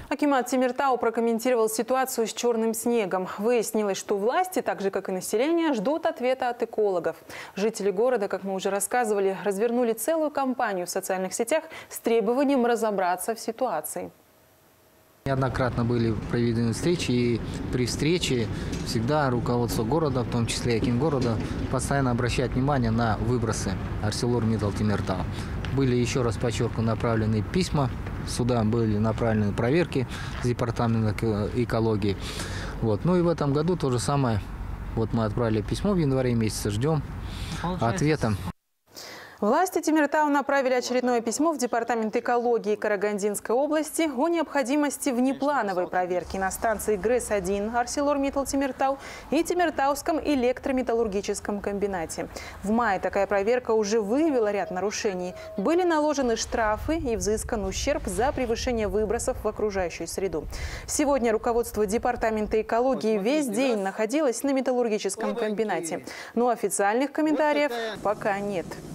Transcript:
Акимат Темиртау прокомментировал ситуацию с черным снегом. Выяснилось, что власти, так же как и население, ждут ответа от экологов. Жители города, как мы уже рассказывали, развернули целую кампанию в социальных сетях с требованием разобраться в ситуации. Неоднократно были проведены встречи, и при встрече всегда руководство города, в том числе и Акимгорода, постоянно обращает внимание на выбросы ArcelorMittal Темиртау. Были, еще раз подчеркну, направлены письма, сюда были направлены проверки с департамента экологии. Ну и в этом году то же самое. Мы отправили письмо в январе месяце, ждем ответа. Власти Темиртау направили очередное письмо в Департамент экологии Карагандинской области о необходимости внеплановой проверки на станции ГРЭС-1 ArcelorMittal Темиртау и Темиртауском электрометаллургическом комбинате. В мае такая проверка уже выявила ряд нарушений. Были наложены штрафы и взыскан ущерб за превышение выбросов в окружающую среду. Сегодня руководство Департамента экологии весь день находилось на металлургическом комбинате. Но официальных комментариев пока нет.